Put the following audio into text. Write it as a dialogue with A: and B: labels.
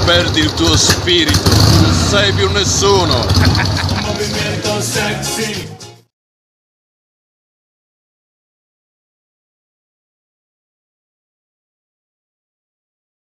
A: perdi il tuo spirito, non sei più nessuno.
B: Un movimento sexy.